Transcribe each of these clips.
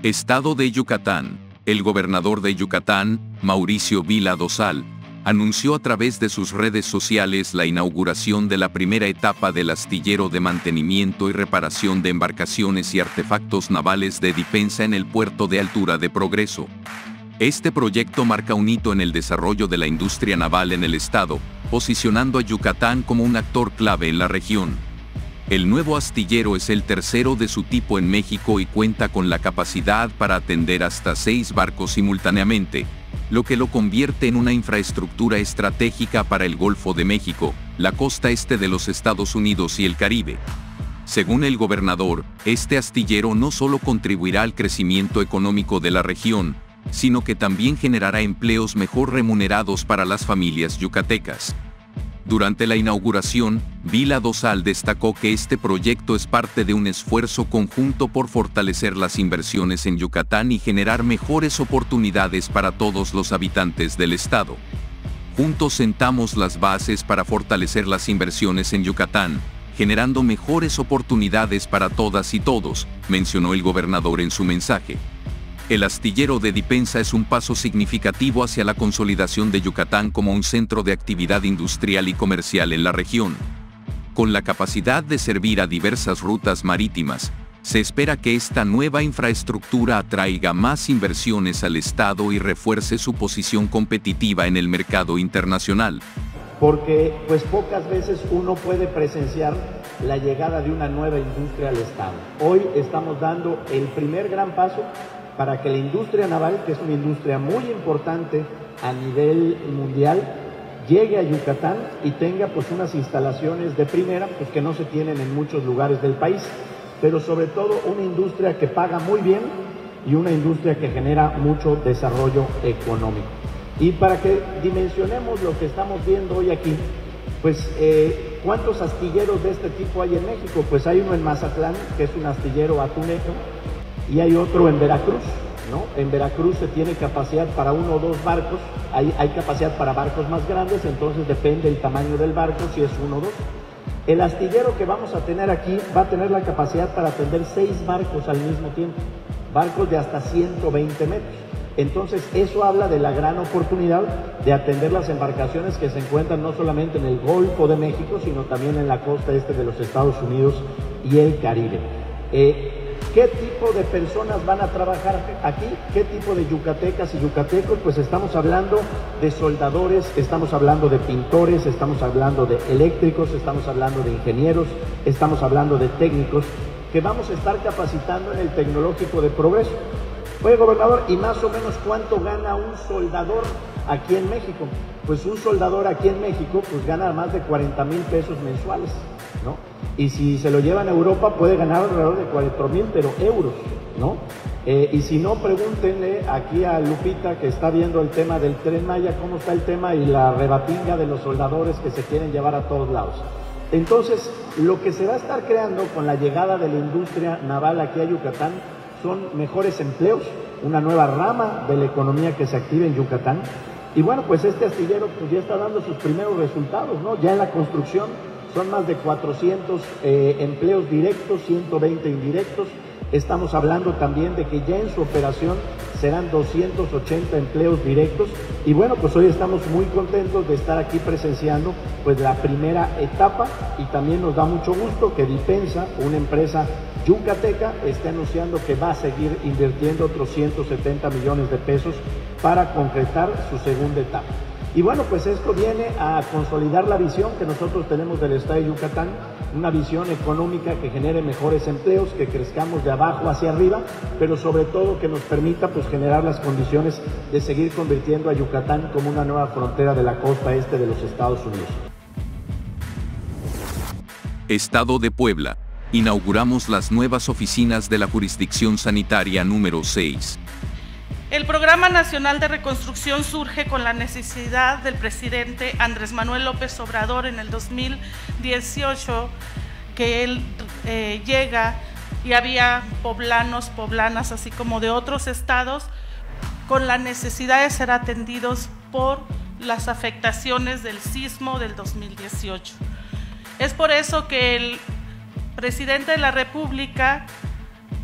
Estado de Yucatán. El gobernador de Yucatán, Mauricio Vila Dosal, anunció a través de sus redes sociales la inauguración de la primera etapa del astillero de mantenimiento y reparación de embarcaciones y artefactos navales de Dipensa en el puerto de Altura de Progreso. Este proyecto marca un hito en el desarrollo de la industria naval en el estado, posicionando a Yucatán como un actor clave en la región. El nuevo astillero es el tercero de su tipo en México y cuenta con la capacidad para atender hasta 6 barcos simultáneamente, lo que lo convierte en una infraestructura estratégica para el Golfo de México, la costa este de los Estados Unidos y el Caribe. Según el gobernador, este astillero no solo contribuirá al crecimiento económico de la región, sino que también generará empleos mejor remunerados para las familias yucatecas. Durante la inauguración, Vila Dosal destacó que este proyecto es parte de un esfuerzo conjunto por fortalecer las inversiones en Yucatán y generar mejores oportunidades para todos los habitantes del estado. Juntos sentamos las bases para fortalecer las inversiones en Yucatán, generando mejores oportunidades para todas y todos, mencionó el gobernador en su mensaje. El astillero de Dipensa es un paso significativo hacia la consolidación de Yucatán como un centro de actividad industrial y comercial en la región. Con la capacidad de servir a diversas rutas marítimas, se espera que esta nueva infraestructura atraiga más inversiones al estado y refuerce su posición competitiva en el mercado internacional. Porque pues pocas veces uno puede presenciar la llegada de una nueva industria al estado. Hoy estamos dando el primer gran paso para que la industria naval, que es una industria muy importante a nivel mundial, llegue a Yucatán y tenga pues unas instalaciones de primera, pues que no se tienen en muchos lugares del país, pero sobre todo una industria que paga muy bien y una industria que genera mucho desarrollo económico. Y para que dimensionemos lo que estamos viendo hoy aquí, pues ¿cuántos astilleros de este tipo hay en México? Pues hay uno en Mazatlán, que es un astillero atunero, y hay otro en Veracruz, ¿no? En Veracruz se tiene capacidad para 1 o 2 barcos, hay capacidad para barcos más grandes, entonces depende del tamaño del barco, si es 1 o 2. El astillero que vamos a tener aquí va a tener la capacidad para atender 6 barcos al mismo tiempo, barcos de hasta 120 metros. Entonces eso habla de la gran oportunidad de atender las embarcaciones que se encuentran no solamente en el Golfo de México, sino también en la costa este de los Estados Unidos y el Caribe. ¿Qué tipo de personas van a trabajar aquí? ¿Qué tipo de yucatecas y yucatecos? Pues estamos hablando de soldadores, estamos hablando de pintores, estamos hablando de eléctricos, estamos hablando de ingenieros, estamos hablando de técnicos que vamos a estar capacitando en el Tecnológico de Progreso. Oye, gobernador, ¿y más o menos cuánto gana un soldador aquí en México? Pues un soldador aquí en México pues gana más de 40,000 pesos mensuales, ¿no? Y si se lo llevan a Europa puede ganar alrededor de 4,000, pero euros, ¿no? Y si no, pregúntenle aquí a Lupita, que está viendo el tema del Tren Maya, cómo está el tema y la rebatinga de los soldadores que se quieren llevar a todos lados. Entonces, lo que se va a estar creando con la llegada de la industria naval aquí a Yucatán son mejores empleos, una nueva rama de la economía que se active en Yucatán. Y bueno, pues este astillero pues ya está dando sus primeros resultados, ¿no? Ya en la construcción son más de 400 empleos directos, 120 indirectos. Estamos hablando también de que ya en su operación serán 280 empleos directos. Y bueno, pues hoy estamos muy contentos de estar aquí presenciando pues la primera etapa, y también nos da mucho gusto que Dipensa, una empresa yucateca, esté anunciando que va a seguir invirtiendo otros 170 millones de pesos para concretar su segunda etapa. Y bueno, pues esto viene a consolidar la visión que nosotros tenemos del estado de Yucatán, una visión económica que genere mejores empleos, que crezcamos de abajo hacia arriba, pero sobre todo que nos permita pues generar las condiciones de seguir convirtiendo a Yucatán como una nueva frontera de la costa este de los Estados Unidos. Estado de Puebla. Inauguramos las nuevas oficinas de la Jurisdicción Sanitaria número 6. El Programa Nacional de Reconstrucción surge con la necesidad del presidente Andrés Manuel López Obrador en el 2018, que él llega y había poblanos, poblanas, así como de otros estados, con la necesidad de ser atendidos por las afectaciones del sismo del 2018. Es por eso que el presidente de la República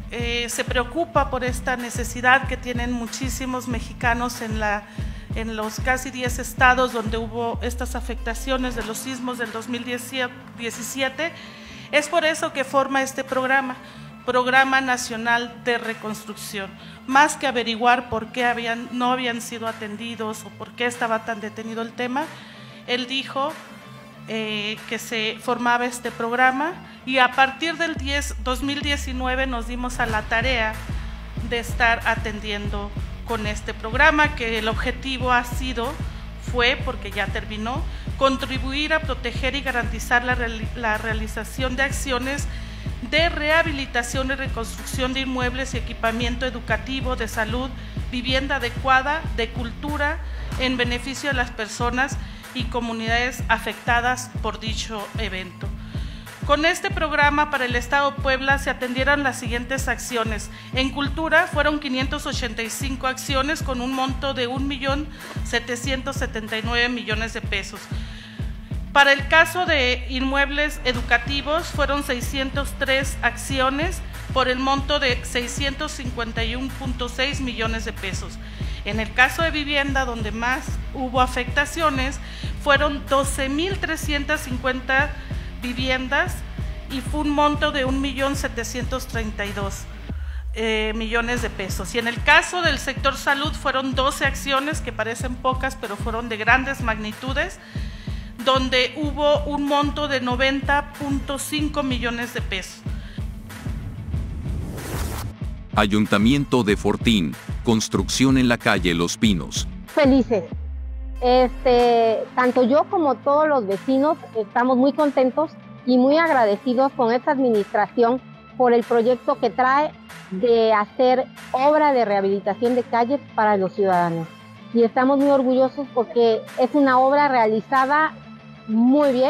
se preocupa por esta necesidad que tienen muchísimos mexicanos en los casi 10 estados donde hubo estas afectaciones de los sismos del 2017. Es por eso que forma este Programa Nacional de Reconstrucción. Más que averiguar por qué no habían sido atendidos o por qué estaba tan detenido el tema, él dijo que se formaba este programa, y a partir del 2019 nos dimos a la tarea de estar atendiendo con este programa, que el objetivo fue, porque ya terminó, contribuir a proteger y garantizar la realización de acciones de rehabilitación y reconstrucción de inmuebles y equipamiento educativo, de salud, vivienda adecuada, de cultura, en beneficio de las personas y comunidades afectadas por dicho evento. Con este programa para el Estado de Puebla se atendieron las siguientes acciones. En cultura fueron 585 acciones con un monto de 1.779.000.000 de pesos. Para el caso de inmuebles educativos fueron 603 acciones por el monto de 651.6 millones de pesos. En el caso de vivienda, donde más hubo afectaciones, fueron 12.350 viviendas y fue un monto de 1.732.000.000 de pesos. Y en el caso del sector salud fueron 12 acciones, que parecen pocas, pero fueron de grandes magnitudes, donde hubo un monto de 90.5 millones de pesos. Ayuntamiento de Fortín, construcción en la calle Los Pinos. Felices. Tanto yo como todos los vecinos estamos muy contentos y muy agradecidos con esta administración por el proyecto que trae de hacer obra de rehabilitación de calles para los ciudadanos. Y estamos muy orgullosos porque es una obra realizada muy bien,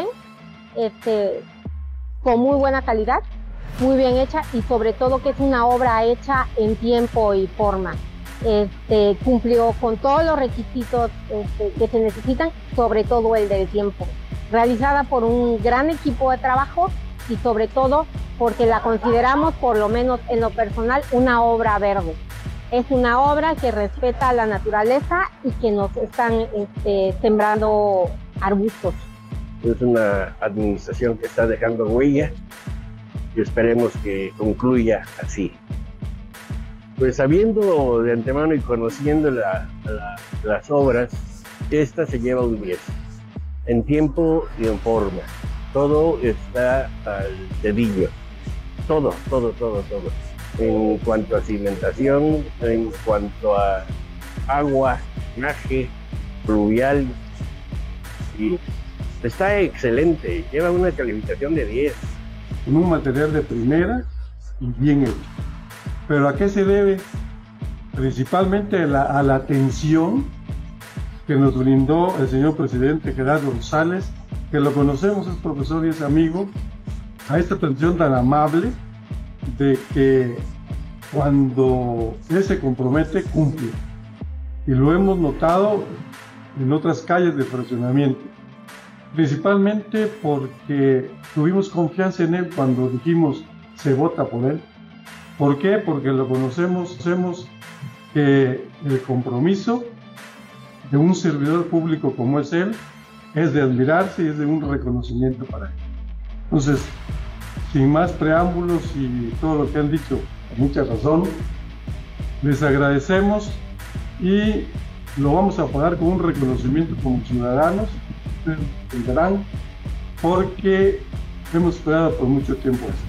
con muy buena calidad, muy bien hecha, y sobre todo que es una obra hecha en tiempo y forma. Cumplió con todos los requisitos que se necesitan, sobre todo el del tiempo. Realizada por un gran equipo de trabajo y sobre todo porque la consideramos, por lo menos en lo personal, una obra verde. Es una obra que respeta la naturaleza y que nos están sembrando arbustos. Es una administración que está dejando huella y esperemos que concluya así. Pues sabiendo de antemano y conociendo las obras, esta se lleva un 10, en tiempo y en forma. Todo está al dedillo, todo. En cuanto a cimentación, en cuanto a agua, drenaje, pluvial, y está excelente, lleva una calificación de 10. Con un material de primera y bien hecho. ¿Pero a qué se debe? Principalmente a la atención que nos brindó el señor presidente Gerardo Rosales, que lo conocemos, es profesor y es amigo, a esta atención tan amable de que cuando él se compromete, cumple. Y lo hemos notado en otras calles de fraccionamiento. Principalmente porque tuvimos confianza en él cuando dijimos se vota por él. ¿Por qué? Porque lo conocemos, sabemos que el compromiso de un servidor público como es él es de admirarse y es de un reconocimiento para él. Entonces, sin más preámbulos y todo lo que han dicho con mucha razón, les agradecemos y lo vamos a pagar con un reconocimiento como ciudadanos. Entenderán, porque hemos esperado por mucho tiempo esto.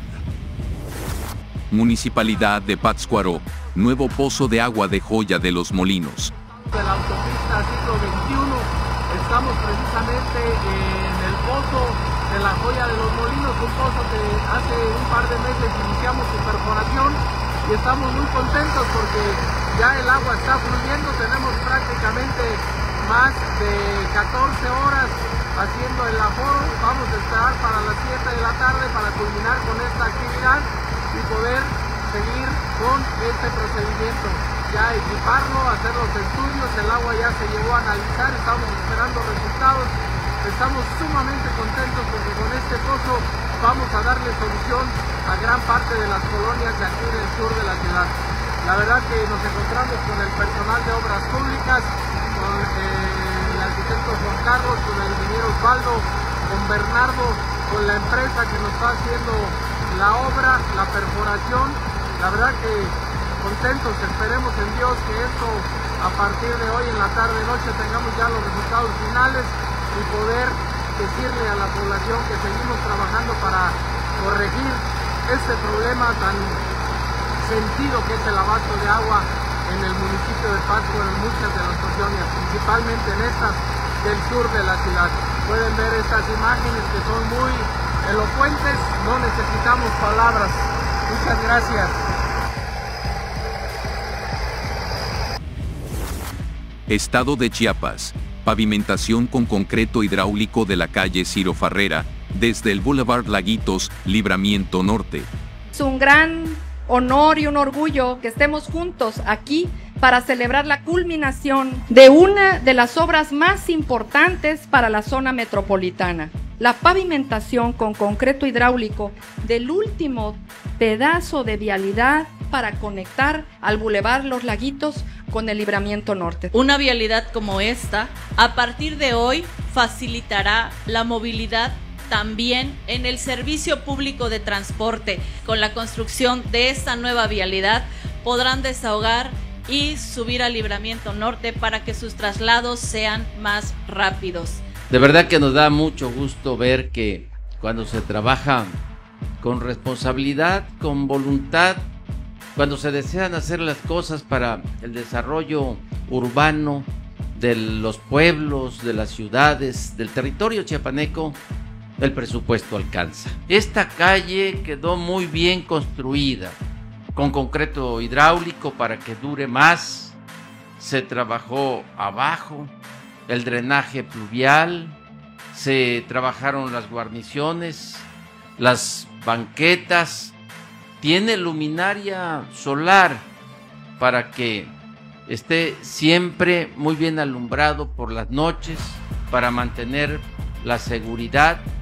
Municipalidad de Pátzcuaro, nuevo pozo de agua de Joya de los Molinos. De la autopista siglo XXI, estamos precisamente en el pozo de la Joya de los Molinos, un pozo que hace un par de meses iniciamos su perforación y estamos muy contentos porque ya el agua está fluyendo. Tenemos prácticamente más de 14 horas haciendo el aforo. Vamos a esperar para las 7 de la tarde para culminar con esta actividad y poder seguir con este procedimiento. Ya equiparlo, hacer los estudios, el agua ya se llevó a analizar, estamos esperando resultados. Estamos sumamente contentos porque con este pozo vamos a darle solución a gran parte de las colonias de aquí del sur de la ciudad. La verdad que nos encontramos con el personal de obras públicas, con el arquitecto Juan Carlos, con el ingeniero Osvaldo, con Bernardo, con la empresa que nos está haciendo la obra, la perforación. La verdad que contentos, esperemos en Dios que esto a partir de hoy en la tarde-noche tengamos ya los resultados finales y poder decirle a la población que seguimos trabajando para corregir este problema tan sentido que es el abasto de agua en el municipio de Pátzcuaro, en muchas de las colonias, principalmente en estas del sur de la ciudad. Pueden ver estas imágenes que son muy elocuentes, no necesitamos palabras. Muchas gracias. Estado de Chiapas. Pavimentación con concreto hidráulico de la calle Ciro Farrera, desde el Boulevard Laguitos, Libramiento Norte. Es un gran honor y un orgullo que estemos juntos aquí para celebrar la culminación de una de las obras más importantes para la zona metropolitana. La pavimentación con concreto hidráulico del último pedazo de vialidad para conectar al Boulevard Los Laguitos con el Libramiento Norte. Una vialidad como esta, a partir de hoy, facilitará la movilidad también en el servicio público de transporte. Con la construcción de esta nueva vialidad podrán desahogar y subir al Libramiento Norte para que sus traslados sean más rápidos. De verdad que nos da mucho gusto ver que cuando se trabaja con responsabilidad, con voluntad, cuando se desean hacer las cosas para el desarrollo urbano de los pueblos, de las ciudades, del territorio chiapaneco, el presupuesto alcanza. Esta calle quedó muy bien construida, con concreto hidráulico para que dure más. Se trabajó abajo el drenaje pluvial, se trabajaron las guarniciones, las banquetas, tiene luminaria solar para que esté siempre muy bien alumbrado por las noches, para mantener la seguridad